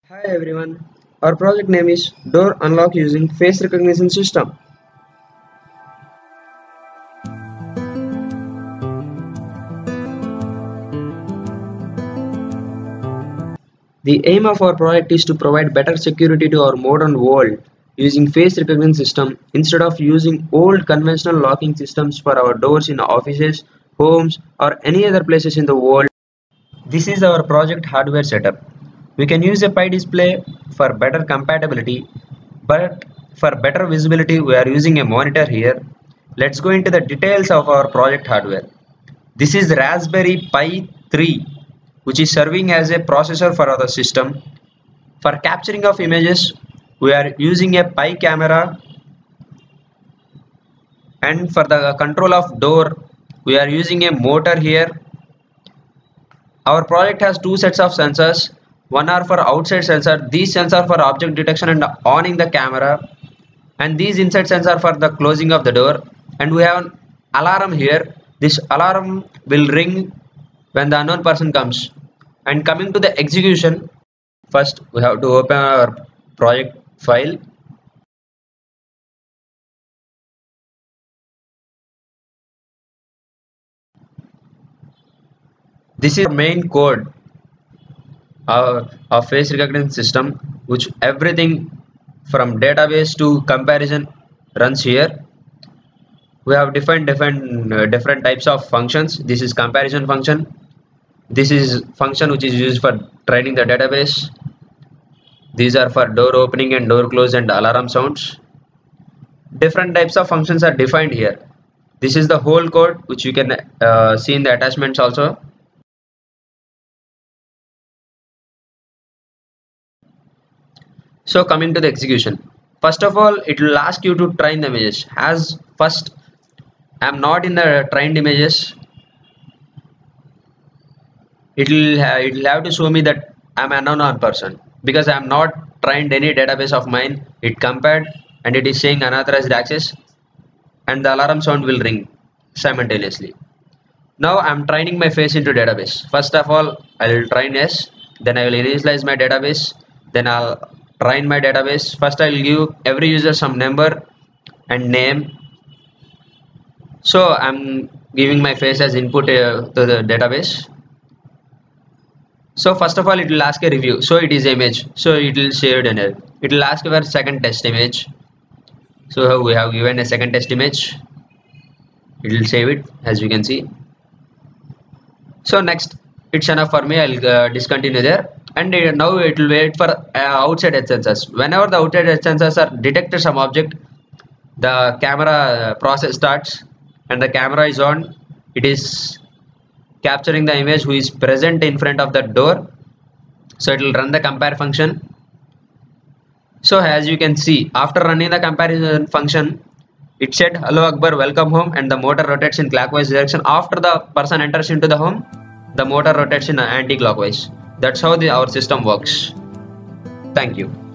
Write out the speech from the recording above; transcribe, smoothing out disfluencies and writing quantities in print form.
Hi everyone, our project name is Door Unlock using Face Recognition System. The aim of our project is to provide better security to our modern world using face recognition system instead of using old conventional locking systems for our doors in offices, homes or any other places in the world. This is our project hardware setup. We can use a pie display for better compatibility, but for better visibility we are using a monitor here. Let's go into the details of our project hardware. This is Raspberry Pi 3, which is serving as a processor for our system. For capturing of images, we are using a Pi camera, and for the control of door, we are using a motor here. Our project has two sets of sensors. One are for outside sensor. These sensors for object detection and owning the camera, and these inside sensor for the closing of the door. And we have an alarm here. This alarm will ring when the unknown person comes. And coming to the execution, first we have to open our project file. This is our main code of face recognition system, which everything from database to comparison runs here. We have different types of functions. This is comparison function. This is function which is used for training the database. These are for door opening and door close and alarm sounds. Different types of functions are defined here. This is the whole code which you can see in the attachments also. So coming to the execution, first of all it will ask you to train the images. As first I am not in the trained images, it will have to show me that I am an unknown person because I am not trained any database of mine. It compared and it is saying unauthorized access, and the alarm sound will ring simultaneously. Now I am training my face into database. First of all I will train yes, then I will initialize my database, then I'll train my database. First I will give every user some number and name. So I'm giving my face as input to the database. So first of all it will ask a review. So it is image, so it will save it, and it will ask for second test image. So we have given a second test image. It will save it, as you can see. So next it's enough for me. I'll discontinue there, and now it will wait for outside edge sensors. Whenever the outside edge sensors are detected some object, the camera process starts and the camera is on. It is capturing the image who is present in front of the door. So it will run the compare function. So as you can see, after running the comparison function, it said hello Akbar, welcome home, and the motor rotates in clockwise direction. After the person enters into the home, the motor rotates in anti-clockwise. That's how our system works. Thank you.